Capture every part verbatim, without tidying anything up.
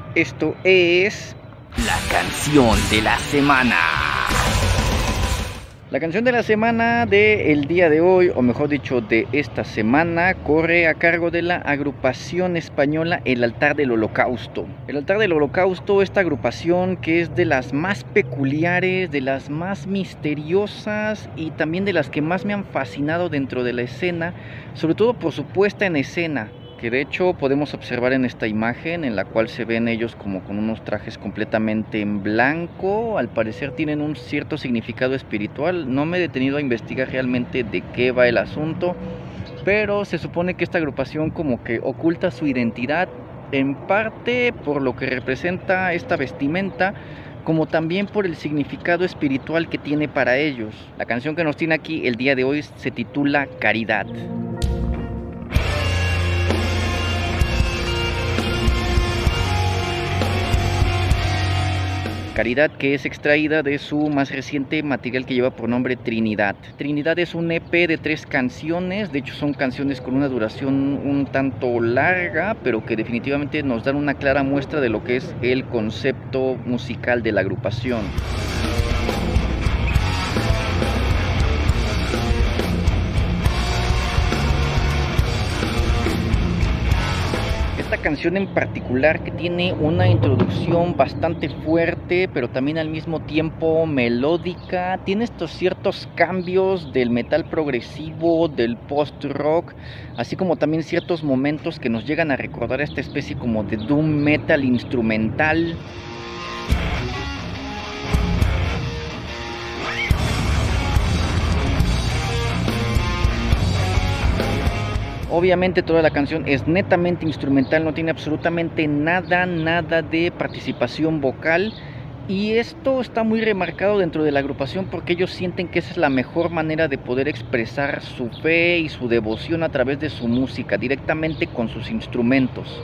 Esto es la canción de la semana. La canción de la semana del día de hoy, o mejor dicho, de esta semana, corre a cargo de la agrupación española El Altar del Holocausto. El Altar del Holocausto, esta agrupación que es de las más peculiares, de las más misteriosas y también de las que más me han fascinado dentro de la escena, sobre todo por su puesta en escena, que de hecho podemos observar en esta imagen en la cual se ven ellos como con unos trajes completamente en blanco. Al parecer tienen un cierto significado espiritual. No me he detenido a investigar realmente de qué va el asunto, pero se supone que esta agrupación como que oculta su identidad, en parte por lo que representa esta vestimenta, como también por el significado espiritual que tiene para ellos. La canción que nos tiene aquí el día de hoy se titula Caridad. Caridad, que es extraída de su más reciente material que lleva por nombre Trinidad. Trinidad es un E P de tres canciones, de hecho son canciones con una duración un tanto larga, pero que definitivamente nos dan una clara muestra de lo que es el concepto musical de la agrupación. Esta canción en particular, que tiene una introducción bastante fuerte pero también al mismo tiempo melódica, tiene estos ciertos cambios del metal progresivo, del post-rock, así como también ciertos momentos que nos llegan a recordar esta especie como de doom metal instrumental. Obviamente toda la canción es netamente instrumental, no tiene absolutamente nada, nada de participación vocal. Y esto está muy remarcado dentro de la agrupación porque ellos sienten que esa es la mejor manera de poder expresar su fe y su devoción a través de su música, directamente con sus instrumentos.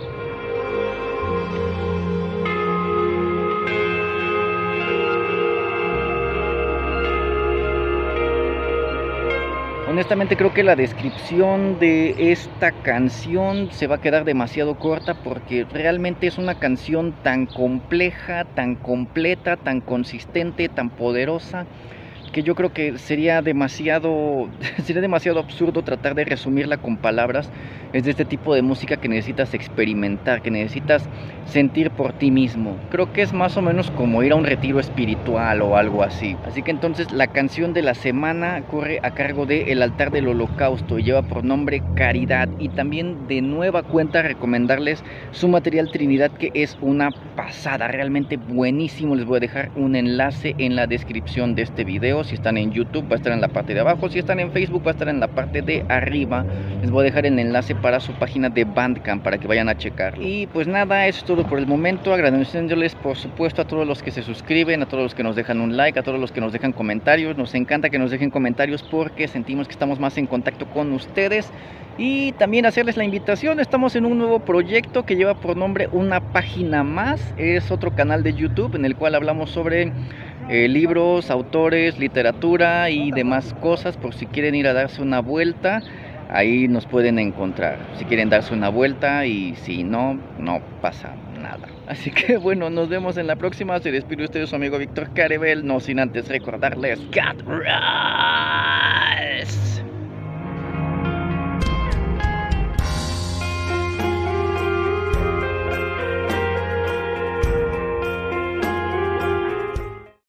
Honestamente creo que la descripción de esta canción se va a quedar demasiado corta porque realmente es una canción tan compleja, tan completa, tan consistente, tan poderosa, que yo creo que sería demasiado, sería demasiado absurdo tratar de resumirla con palabras. Es de este tipo de música que necesitas experimentar, que necesitas sentir por ti mismo. Creo que es más o menos como ir a un retiro espiritual o algo así. Así que entonces la canción de la semana corre a cargo de El Altar del Holocausto y lleva por nombre Caridad. Y también de nueva cuenta recomendarles su material Trinidad, que es una pasada, realmente buenísimo. Les voy a dejar un enlace en la descripción de este video. Si están en YouTube va a estar en la parte de abajo, si están en Facebook va a estar en la parte de arriba. Les voy a dejar el enlace para su página de Bandcamp para que vayan a checar. Y pues nada, eso es todo por el momento, agradeciéndoles por supuesto a todos los que se suscriben, a todos los que nos dejan un like, a todos los que nos dejan comentarios. Nos encanta que nos dejen comentarios porque sentimos que estamos más en contacto con ustedes. Y también hacerles la invitación, estamos en un nuevo proyecto que lleva por nombre Una Página Más. Es otro canal de YouTube en el cual hablamos sobre eh, libros, autores, literatura y demás cosas. Por si quieren ir a darse una vuelta, ahí nos pueden encontrar. Si quieren darse una vuelta, y si no, no pasa nada. Así que bueno, nos vemos en la próxima. Se despide usted su amigo Víctor Caribel, no sin antes recordarles God Rock.